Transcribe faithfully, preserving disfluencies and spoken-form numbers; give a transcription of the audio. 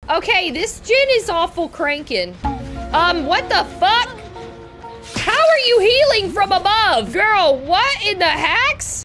Okay, this gin is awful cranking. Um, what the fuck? How are you healing from above? Girl, what in the hacks?